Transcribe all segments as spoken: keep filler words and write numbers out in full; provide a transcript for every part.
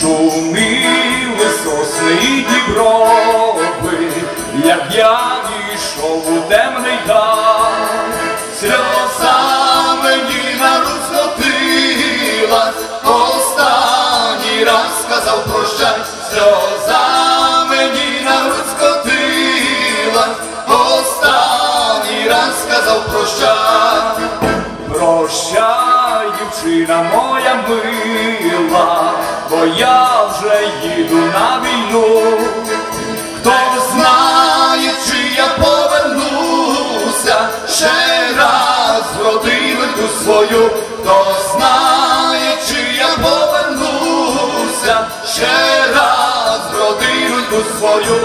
Шуміли сосни і діброви, як я йшов у темний дар. Сльоза мені на грудь скотилась, останній раз сказав прощай. Сльоза мені на грудь скотилась, останній раз сказав прощай. Прощай, дівчина моя мила, бо я вже їду на війну. Хто знає, чи я повернуся ще раз в родину свою. Хто знає, чи я повернуся ще раз в родину свою.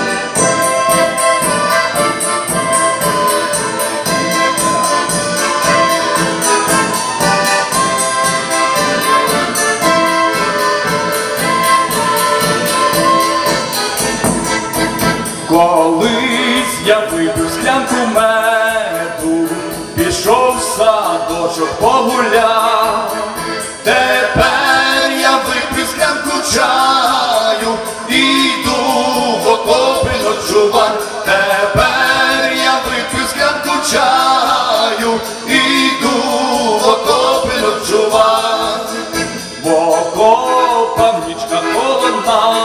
Колись я випив склянку меду, пішов в садочок погуляв. Тепер я випив склянку чаю, іду в окопи ночувати. Тепер я випив склянку чаю, іду в окопи ночувати. В окопах нічка холодна,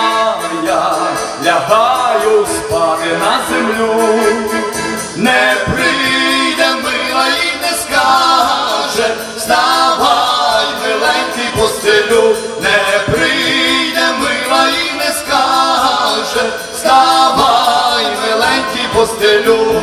лягаю спати на землю. Не прийде мила і не скаже, вставай, миленький, постелю. Не прийде мила і не скаже, вставай, миленький, постелю.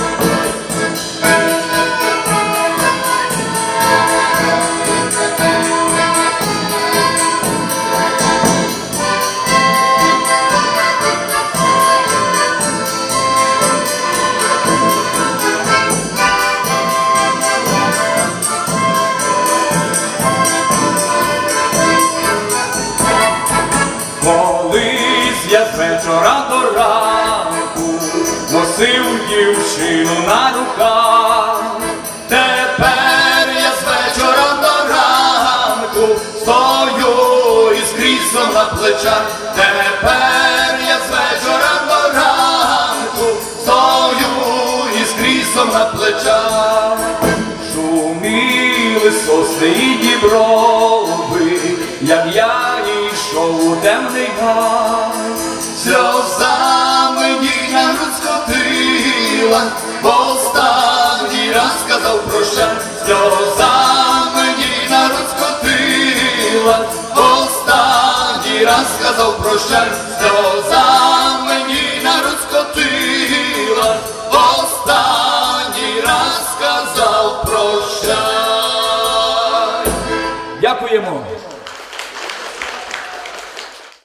Колись я з вечора до ранку носив дівчину на руках. Тепер я з вечора до ранку стою із кріслом на плечах. Тепер я з вечора до ранку стою із кріслом на плечах. Шуміли сосни і діброви, як я йшов у темний гай. Сльоза мені на грудь скотила, останній раз сказав прощай. Сльоза мені на грудь скотила, останній раз сказав прощай. Сльоза мені на грудь скотила, останній раз сказав прощай. Дякуємо.